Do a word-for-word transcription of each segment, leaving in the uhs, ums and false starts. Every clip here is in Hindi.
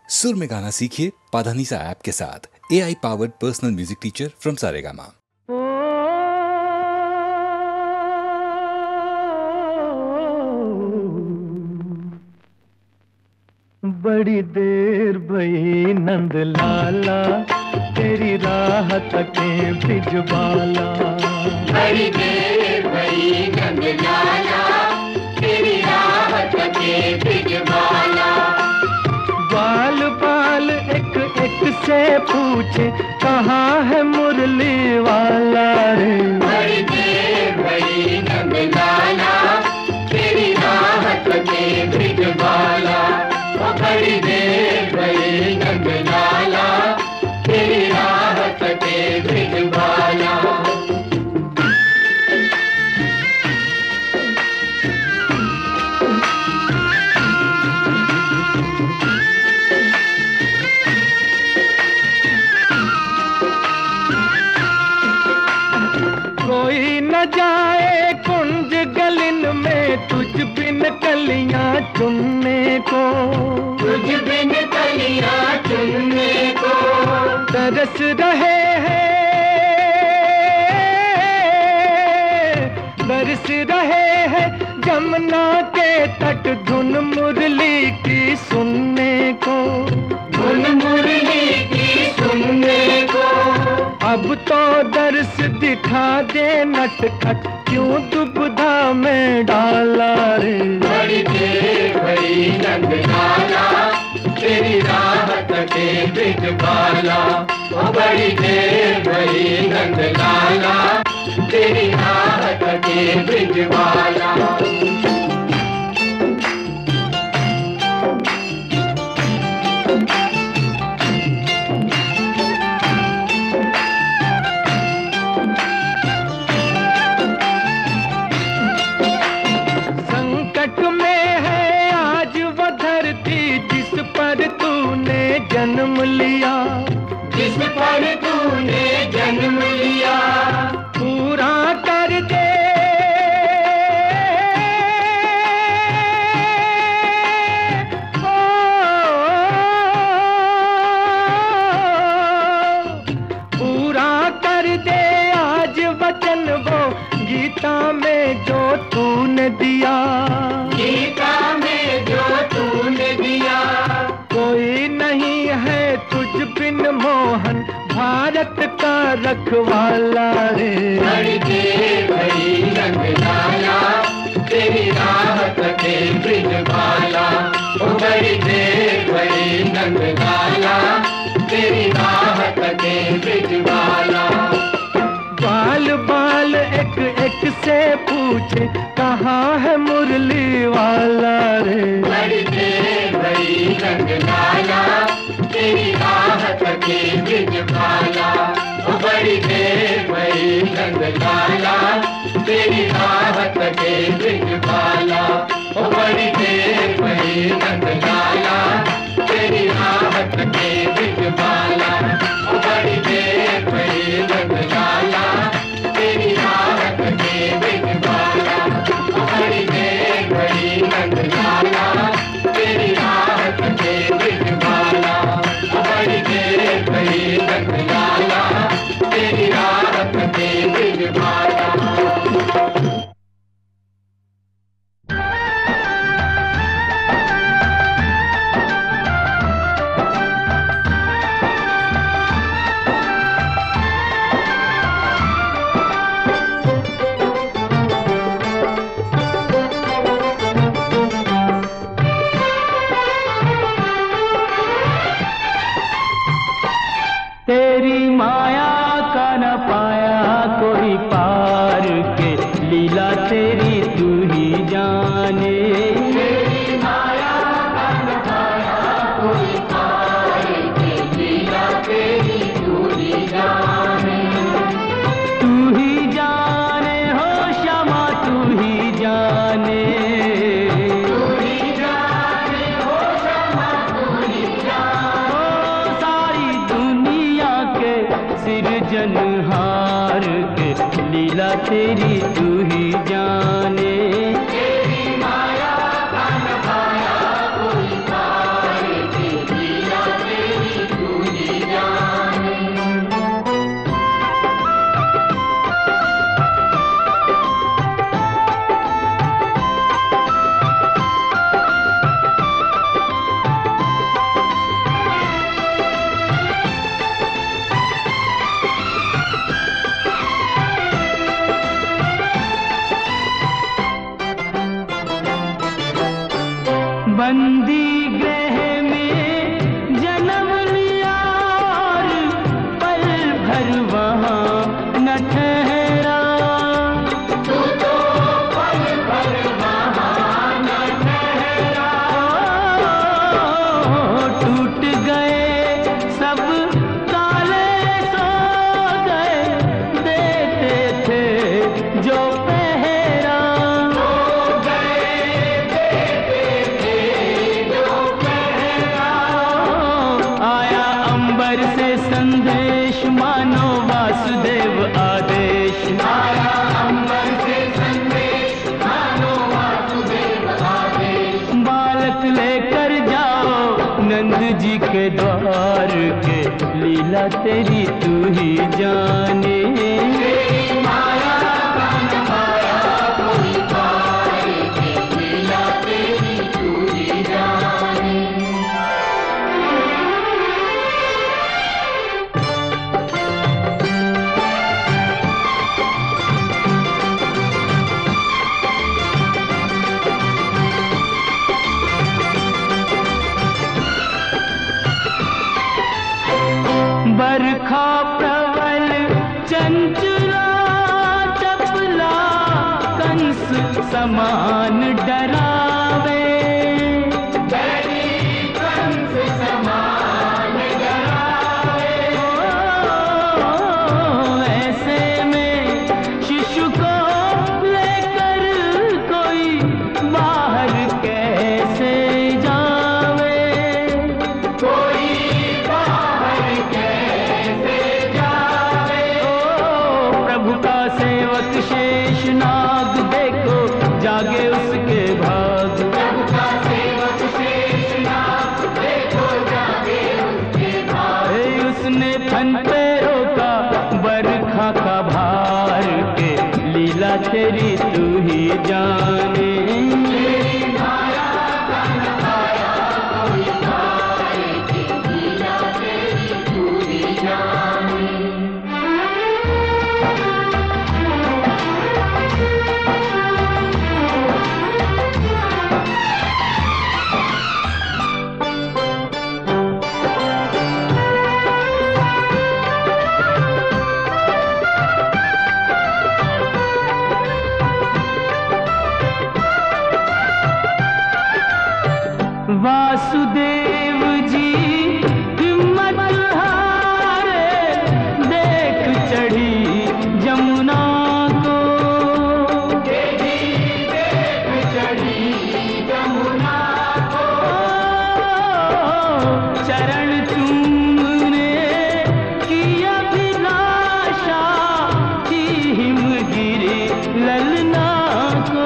सुर में गाना सीखिए पाधानीसा ऐप के साथ। A I powered personal music teacher from Saregama. बड़ी देर भई नंद लाला, तेरी राह तके बिजबाला। बड़ी देर भई नंद लाला, तेरी राह तके बिजबाला। बाल बाल एक एक से पूछे, कहाँ है मुरली वाला रे। बड़ी देर भई नंद लाला, तेरी राह तके बिजबाला। बड़ी देर भई नंद लाला, तेरी राह तके बिजबाला। कोई न जाए कुंज गलिन में, तुझ बिन कलियां चुनने को। तुझ बिन कलियां चुनने को। तरस रहे हैं, बरस रहे हैं जमुना के तट, धुन मुरली की सुनने को। धुन मुरली की सुनने को। अब तो दर्श दिखा दे नटखट, क्यों दुविधा में डाला रे। बड़ी देर भई नंद लाला, तेरी राह तके बिजबाला। बड़ी देर भई नंद लाला, तेरी राह तके बिजबाला। जन्म लिया, जिस पर तूने जन्म लिया, पूरा कर दे ओ, पूरा कर दे आज वचन वो, गीता में जो तूने दिया। गीता में जो तूने दिया। कोई नहीं है तुझ बिन मोहन, भारत का रखवाला रे। बड़ी देर भई नंद लाला, तेरी राह तके बिजबाला। बड़ी देर भई नंद लाला, तेरी राह तके बिजबाला। बाल बाल एक एक से पूछे, कहाँ है मुरली वाला रे। बड़ी देर भई नंद लाला, तेरी राह तके बिजबाला। बड़ी देर भई नंद लाला, तेरी राह तके बिजबाला। बड़ी देर भई नंद लाला, तेरी राह तके बिजबाला। बड़ी देर भई नंद लाला, तेरी राह तके बिजबाला। बड़ी देर भई नंद लाला, तेरी राह तके बिजबाला। बड़ी देर भई नंद लाला, तेरी राह तके बिजबाला। तेरी माया का न पाया कोई पार के, लीला तेरी तू ही जाने। तेरी माया का न पाया कोई पार के, लीला तेरी तू ही जाने। तू ही जाने हो श्यामा, तू ही जाने। तू ही जाने हो श्यामा, तू ही जाने। ओ सारी दुनिया के सिरजनहार के, लीला तेरी तू ही जाने। तेरी माया का न पाया कोई पार के, लीला टूट गए सब ताले सो गए, देते थे जो पहरा सो गए, देते थे जो पहरा। आया अंबर से संदेश मानो वासुदेव आदेश, आया अंबर से संदेश मानो वासुदेव आदेश। बालक लेकर जाओ नंद जी के द्वार के, लीला तेरी तू ही जाने। तेरी माया कान माया कोई पार के, लीला तेरी तू ही जाने। बरखा प्रबल चंचला चपला, कंस समान डरावे, कंस समान डरावे। ऐसे में शिशु को लेकर कोई बाहर कैसे जावे, कोई बाहर कैसे जावे। ओ प्रभु का सेवक शेषनाग देखो जागे उसके भाग, प्रभु का सेवक शेषनाग देखो जागे उसके भाग। उसने फन पे रोका बरखा का भार के, लीला तेरी तू ही जाने। तेरी माया कान माया कोई पार के, लीला तेरी तू ही जाने। वासुदेव जी हिम्मत हारे, देख चढ़ी जमुना को, देख चढ़ी जमुना को। चरण चूमने की अभिलाषा थी हिमगिरी ललना को।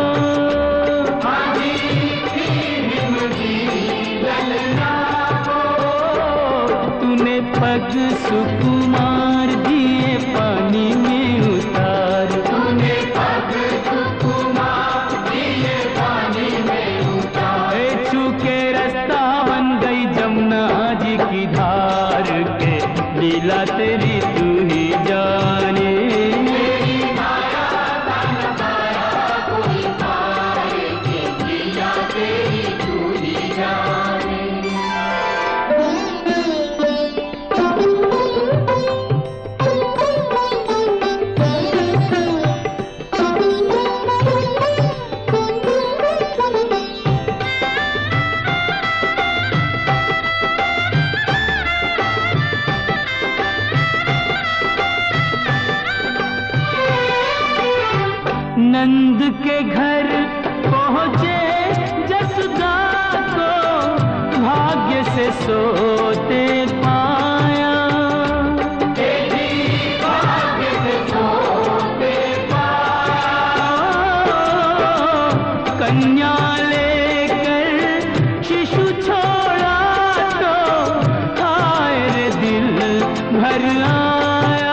तूने पग सुकुमार दिए पानी में उतार, तूने पग सुकुमार दिए पानी में उतार। छू के रास्ता बन गई जमुना जी की धार के, लीला तेरी तू ही जाने। तेरी माया कान माया कोई पार के, लीला तेरी तू ही जाने। नंद के घर पहुँचे जसदा को, भाग्य से सोते पाया, भाग्य से सोते पाया। कन्या लेकर शिशु छोड़ा तो, हाय रे दिल भर आया,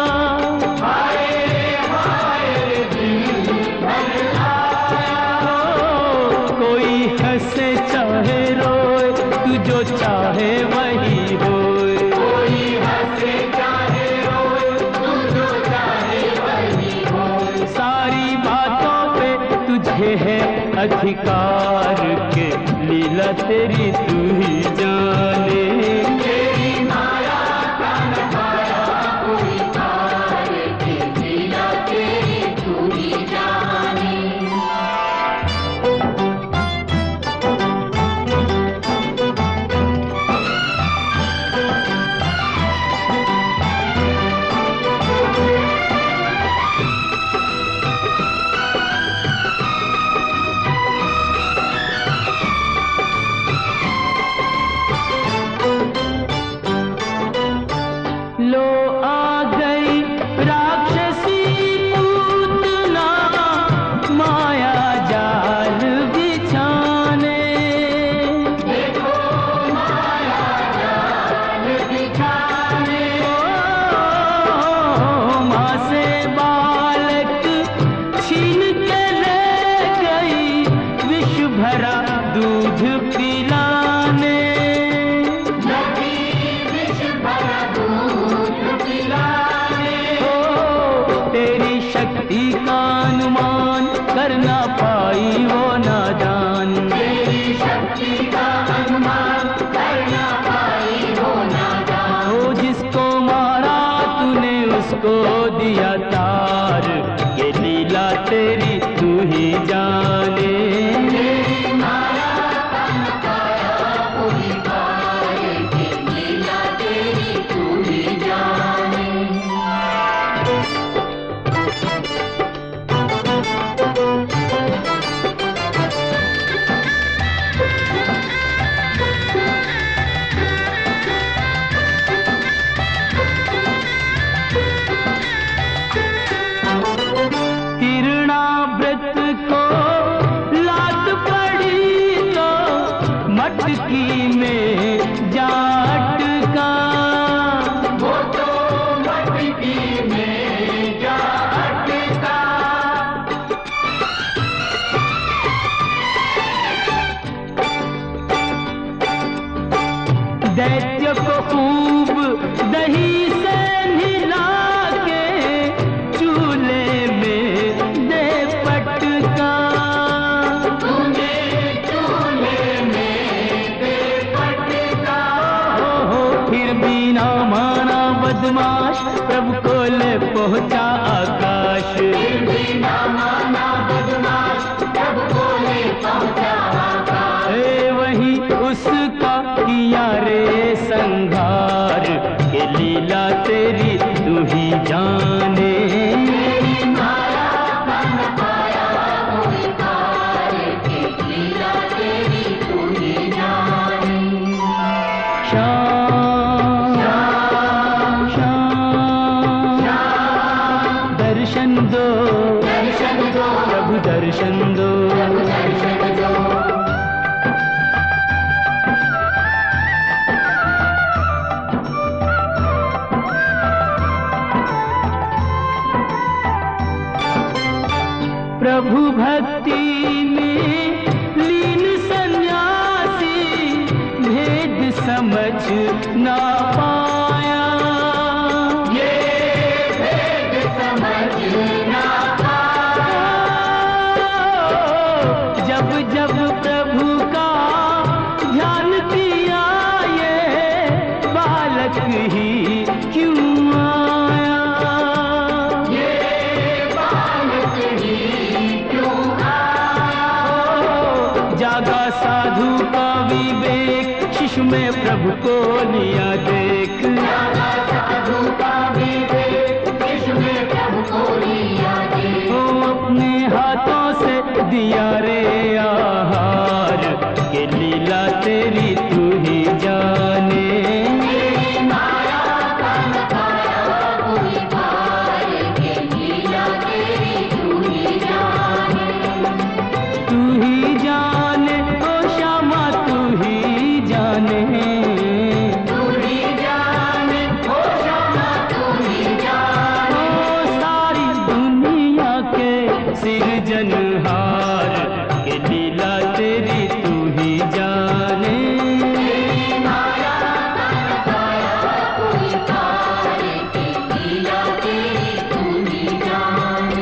हंसे चाहे रोए तू जो चाहे वही होए, कोई हंसे चाहे रोए तू जो चाहे वही होए। सारी बातों पे तुझे है अधिकार के, लीला तेरी तू ही जाने। तेरी माया कान माया कोई पार के, लीला तेरी तू ही जाने। दैत्य को खूब दही से नहला के चूल्हे में दे पटका। तूने चूल्हे में दे पटका। हो हो फिर भी ना माना बदमाश, प्रभु को ले पहुंचा आकाश। फिर भी ना माना बदमाश, प्रभु को ले पहुंचा आकाश। ए वही उसका किया रे संहार, के लीला तेरी तू ही जाने। तेरी माया का न पाया कोई पार, के लीला तेरी तू ही जाने। श्याम श्याम श्याम दर्शन दो, दर्शन दो, प्रभु दर्शन दो। दर्शन दो। प्रभु भक्ति में लीन सन्यासी भेद समझ ना पाया। ये भेद समझ ना पाया। जब जब प्रभु का ध्यान किया ये बालक ही क्यों आया। ये बालक ही क्यों आया। जागा साधु का विवेक, शिशु में प्रभु को लिया देख। जागा साधु का विवेक, शिशु में प्रभु को लिया देख। वो अपने हाथों से दिया रे आहार, के लीला तेरी तू ही जाने। तेरी माया का न पाया कोई पार, के लीला तेरी तू ही जाने। तू ही जाने ओ श्यामा तू ही जाने। तू ही जाने, ओ श्यामा तू ही जाने। ओ सारी दुनिया के सिरजनहार, के लीला तेरी तू ही जाने। तेरी माया का न पाया कोई पार, के लीला तेरी तू ही जाने।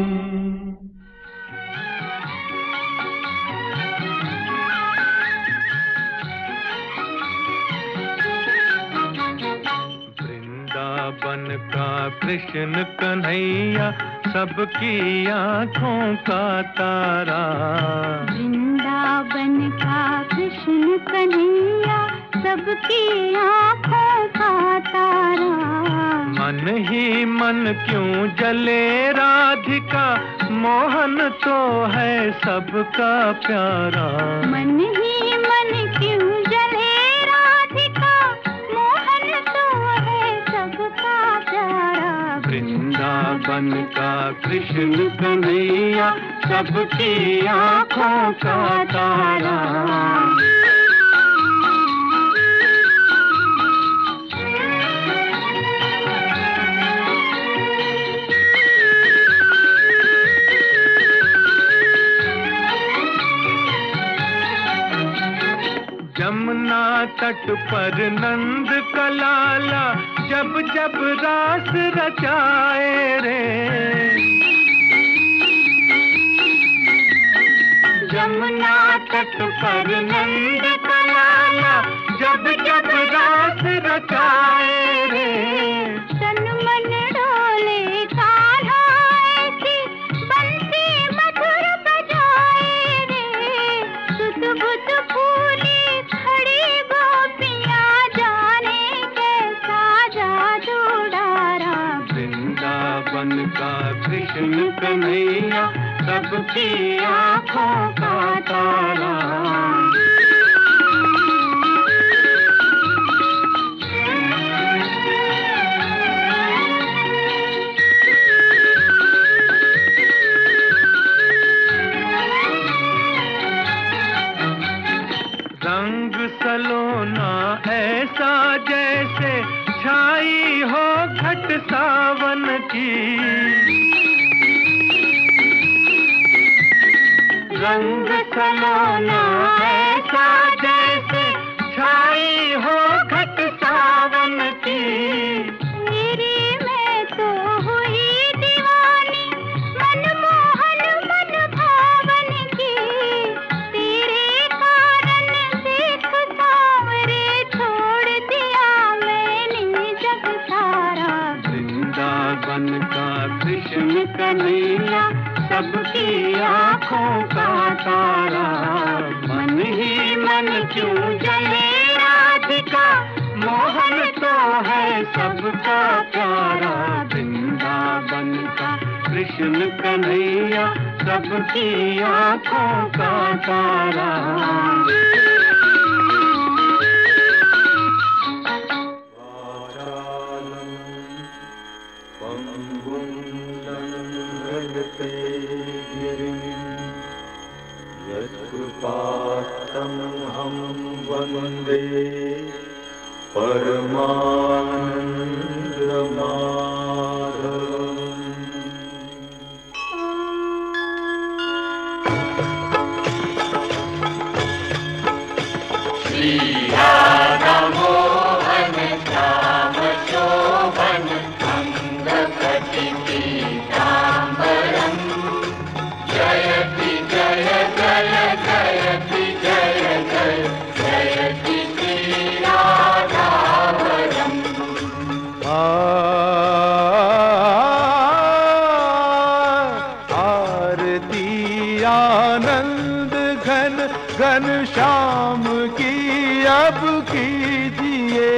वृंदावन का कृष्ण कन्हैया, सबकी आंखों का तारा। वृंदावन का कृष्ण कन्हैया, सबकी आँखों का तारा। मन ही मन क्यों जले राधिका, मोहन तो है सबका प्यारा। मन ही मन क्यों जले राधिका, मोहन तो है सबका प्यारा। वृंदावन का कृष्ण कन्हैया, सबकी आंखों का तारा। जमुना तट पर नंद का लाला, जब जब रास रचाए रे। जमुना तट पर नंद का लाला, जब जब रास रचाए रे। तन मन डोले कान्हा ऐसी, बंसी मधुर बजाए रे। सुध बुध फूली खड़ी गोपियाँ, जाने कैसा जादू डारा। वृंदावन का कृष्ण कन्हैया, सबकी आंखों का तारा। रंग सलोना ऐसा जैसे छाई हो घट सावन की। रंग सलोना ऐसा जैसे छाई हो कन्हैया सबकी आँखों का तारा। मन ही मन क्यों जले राधिका, मोहन तो है सबका प्यारा। वृंदावन का कृष्ण कन्हैया सबकी आँखों का तारा। यत्कृपात्तमहं वन्दे परमानन्दमाधवम्। श्री राधा मोहन श्याम शोभन अंगकटि पीताम्बरम्। जयति जय जय जयति जय जय जयति श्री राधावरम्। आरती आनंद घन घन श्याम की अब कीजिए,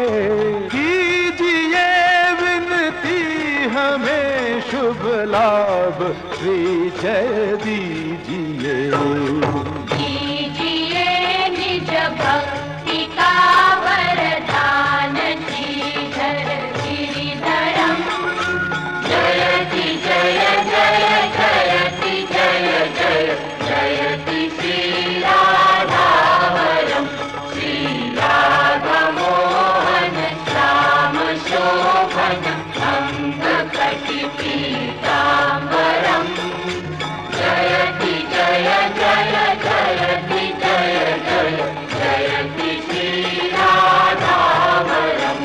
कीजिए विनती हमें शुभ लाभ श्री जय दीजिए। दीजिए निज भक्ति का वरदान श्रीधर गिरिधरम। जयति जय जय जयति जय जय जयति श्री राधावरम्। श्री राधा मोहन श्याम शोभन अंगकटि पीताम्बरम्। जयति जय जय जयति जय जय जयति श्री राधावरम्।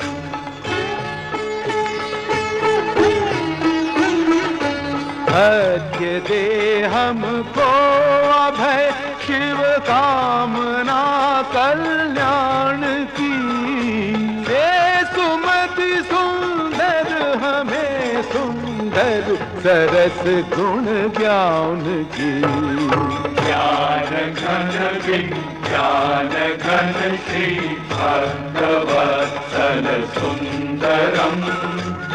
सत्य दे हमको अभय शिव कामना कल्याण की। दे सुमति सुंदर हमें सुंदर सरस गुण ज्ञान की। ज्ञान घन विज्ञान घन श्री भक्तवत्सल सुंदरम।